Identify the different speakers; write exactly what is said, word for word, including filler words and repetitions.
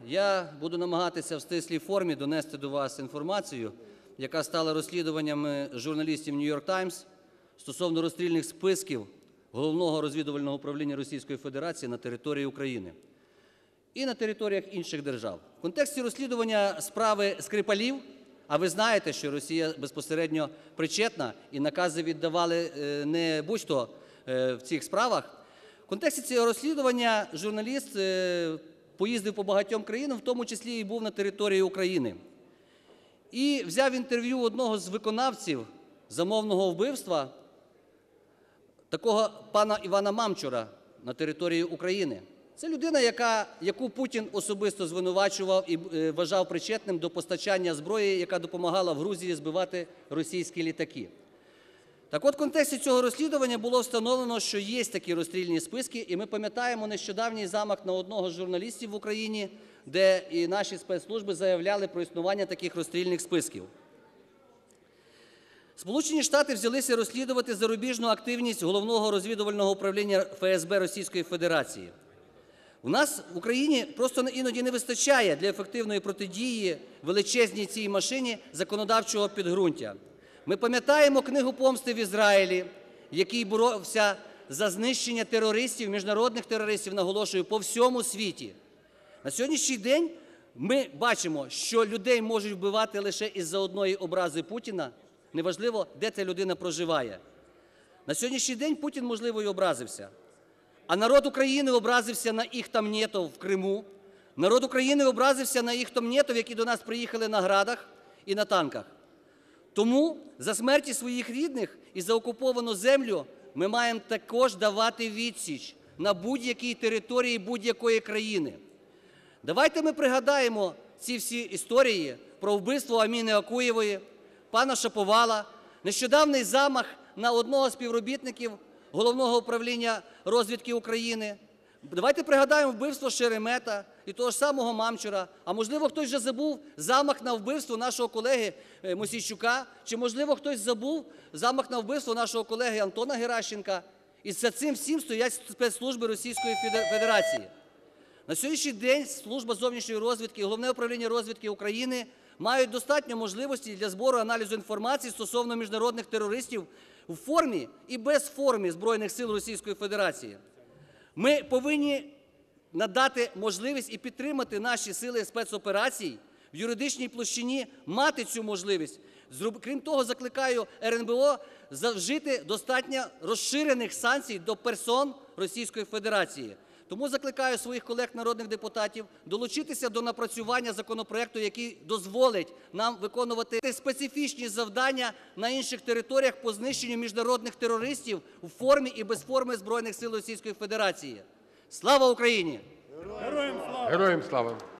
Speaker 1: Я буду намагатися в стислій формі донести до вас інформацію, яка стала розслідуваннями журналістів New York Times стосовно розстрільних списків Головного розвідувального управління Російської Федерації на території України і на територіях інших держав. В контексті розслідування справи Скрипалів, а ви знаєте, що Росія безпосередньо причетна і накази віддавали не будь-хто в цих справах, в контексті цього розслідування журналіст поїздив по багатьом країнам, в тому числі і був на території України. І взяв інтерв'ю одного з виконавців замовного вбивства, такого пана Івана Мамчура на території України. Це людина, яка, яку Путін особисто звинувачував і вважав причетним до постачання зброї, яка допомагала в Грузії збивати російські літаки. Так от, в контексті цього розслідування було встановлено, що є такі розстрільні списки, і ми пам'ятаємо нещодавній замах на одного з журналістів в Україні, де і наші спецслужби заявляли про існування таких розстрільних списків. Сполучені Штати взялися розслідувати зарубіжну активність Головного розвідувального управління Ф С Б Російської Федерації. У нас в Україні просто іноді не вистачає для ефективної протидії величезній цій машині законодавчого підґрунтя. Ми пам'ятаємо книгу помсти в Ізраїлі, який боровся за знищення терористів, міжнародних терористів, наголошую, по всьому світі. На сьогоднішній день ми бачимо, що людей можуть вбивати лише із-за одної образи Путіна, неважливо, де ця людина проживає. На сьогоднішній день Путін, можливо, і образився. А народ України образився на їх там нєтов в Криму. Народ України образився на їх там нєтов, які до нас приїхали на градах і на танках. Тому за смерті своїх рідних і за окуповану землю ми маємо також давати відсіч на будь-якій території будь-якої країни. Давайте ми пригадаємо ці всі історії про вбивство Аміни Окуєвої, пана Шаповала, нещодавній замах на одного з співробітників Головного управління розвідки України. Давайте пригадаємо вбивство Шеремета і того ж самого Мамчура. А можливо, хтось вже забув замах на вбивство нашого колеги Мосійчука, чи, можливо, хтось забув замах на вбивство нашого колеги Антона Геращенка. І за цим всім стоять спецслужби Російської Федерації. На сьогоднішній день Служба зовнішньої розвідки і Головне управління розвідки України мають достатньо можливостей для збору аналізу інформації стосовно міжнародних терористів у формі і без форми Збройних сил Російської Федерації. Ми повинні надати можливість і підтримати наші сили спецоперацій в юридичній площині, мати цю можливість. Крім того, закликаю Ер Ен Бе О вжити достатньо розширених санкцій до персон Російської Федерації. Тому закликаю своїх колег народних депутатів долучитися до напрацювання законопроекту, який дозволить нам виконувати специфічні завдання на інших територіях по знищенню міжнародних терористів у формі і без форми Збройних сил Російської Федерації. Слава Україні!
Speaker 2: Героям слава!